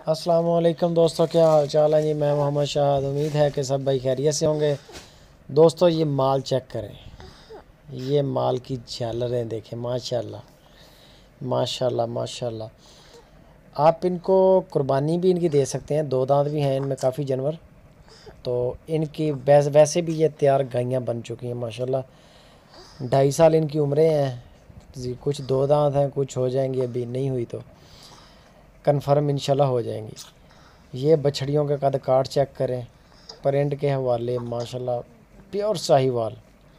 अस्सलामुअलैकुम दोस्तों, क्या हाल चाल है जी। मैं मोहम्मद शाहद। उम्मीद है कि सब भाई खैरियत से होंगे। दोस्तों ये माल चेक करें, ये माल की झालरें देखें। माशाल्लाह माशाल्लाह माशाल्लाह। आप इनको कुर्बानी भी इनकी दे सकते हैं। दो दांत भी हैं इनमें काफ़ी जानवर। तो इनकी वैसे भी ये तैयार गायें बन चुकी हैं माशाल्लाह। 2.5 साल इनकी उम्रें हैं जी। कुछ दो दांत हैं, कुछ हो जाएंगी, अभी नहीं हुई तो कन्फर्म इंशाल्लाह हो जाएंगी। ये बछड़ियों का कद काट चेक करें, प्रिंट के हवाले माशाल्लाह प्योर साहिवाल।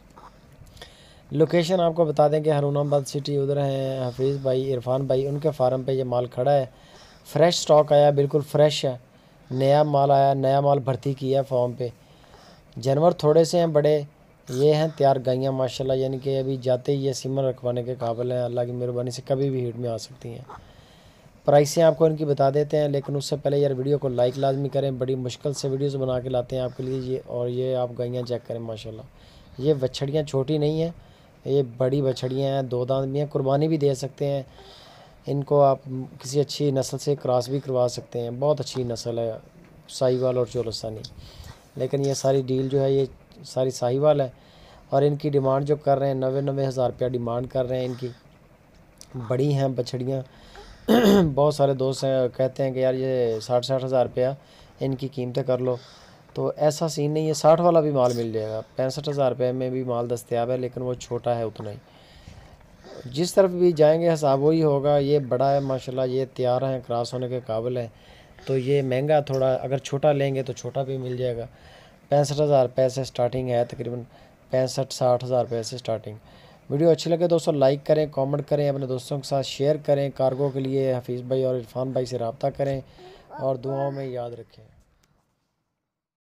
लोकेशन आपको बता दें कि हरुणाबाद सिटी उधर हैं हफीज़ भाई, इरफान भाई, उनके फार्म पे ये माल खड़ा है। फ्रेश स्टॉक आया, बिल्कुल फ्रेश है, नया माल आया, नया माल भर्ती किया फॉर्म पे। जानवर थोड़े से हैं, बड़े ये हैं तैयार गायें माशाल्लाह। यानी कि अभी जाते ही ये सिमर रखवाने के काबिल हैं। अल्लाह की मेहरबानी से कभी भी हीट में आ सकती हैं। प्राइसें आपको इनकी बता देते हैं, लेकिन उससे पहले यार वीडियो को लाइक लाजमी करें। बड़ी मुश्किल से वीडियोस बना के लाते हैं आपके लिए ये। और ये आप गायें चेक करें माशाल्लाह। ये बछड़ियाँ छोटी नहीं हैं, ये बड़ी बछड़ियाँ हैं, दो दांत भी हैं, कुर्बानी भी दे सकते हैं। इनको आप किसी अच्छी नस्ल से क्रॉस भी करवा सकते हैं। बहुत अच्छी नस्ल है साहिवाल और चोलस्तानी। लेकिन ये सारी डील जो है ये सारी साहिवाल है। और इनकी डिमांड जो कर रहे हैं 90-90 हज़ार रुपया डिमांड कर रहे हैं इनकी। बड़ी हैं बछड़ियाँ। बहुत सारे दोस्त हैं कहते हैं कि यार ये 60-60 हज़ार रुपया इनकी कीमतें कर लो। तो ऐसा सीन नहीं है, 60 वाला भी माल मिल जाएगा। 65 हज़ार रुपये में भी माल दस्तयाब है, लेकिन वो छोटा है उतना ही। जिस तरफ भी जाएंगे हिसाब वही होगा। ये बड़ा है माशाल्लाह, ये तैयार हैं, क्रॉस होने के काबिल है। तो ये महंगा थोड़ा, अगर छोटा लेंगे तो छोटा भी मिल जाएगा। 65 हज़ार रुपये से स्टार्टिंग है, तकरीबन 65-60 हज़ार रुपये से स्टार्टिंग। वीडियो अच्छी लगे दोस्तों लाइक करें, कमेंट करें, अपने दोस्तों के साथ शेयर करें। कार्गो के लिए हफीज़ भाई और इरफान भाई से रब्ता करें और दुआओं में याद रखें।